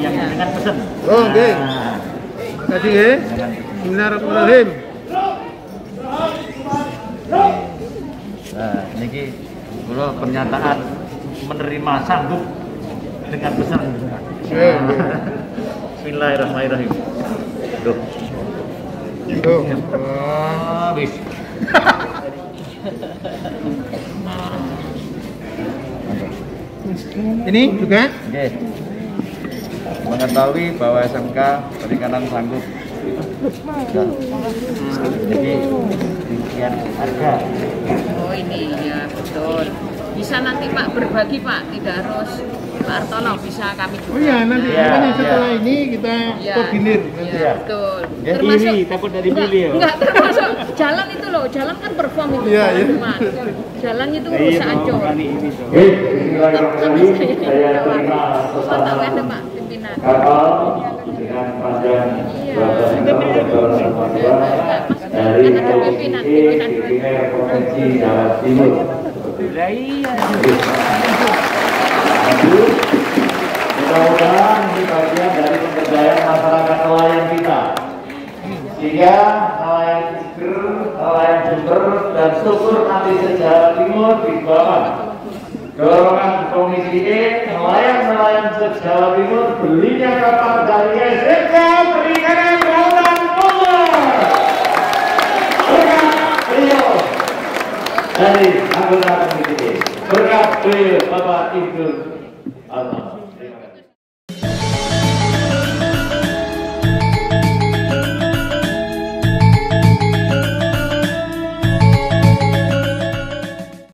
yang dengan pesan. Oh, oke. Tadi nggih. Bismillahirrahmanirrahim. Nah, niki kula pernyataan menerima sanggup dengan pesan. Bismillahirrahmanirrahim. Duh. Wis. Ini juga? Oke. Mengetahui bahwa SMK Perikanan sanggup dan jadi demikian harga. Oh ini ya betul. Bisa nanti Pak berbagi Pak, tidak harus Pak Artono, bisa kami juga. Oh iya, nanti setelah ini kita koordinir. Iya, betul. Ya, Termasuk iri, takut dari pilih ya. Enggak, termasuk jalan itu loh, jalan kan perform itu. Iya, iya. Jalan itu rusak ancur. Bismillahirrahmanirrahim. Saya terima pesanan Pak pimpinan. kapal dengan panjang 12 meter dari Komisi Kuliner Provinsi Jawa Timur. Mudah-mudahan ini bagian dari pemberdayaan masyarakat nelayan kita, sehingga nelayan Iger, nelayan Jember, dan syukur nanti se-Jawa Timur di bawah dorongan Komisi E, nelayan-nelayan se-Jawa Timur belinya kapal dari SMK Perikanan Lautan Bogor. Berkat beliau dari anggota Komisi E, berkat beliau Bapak Ibu Alman.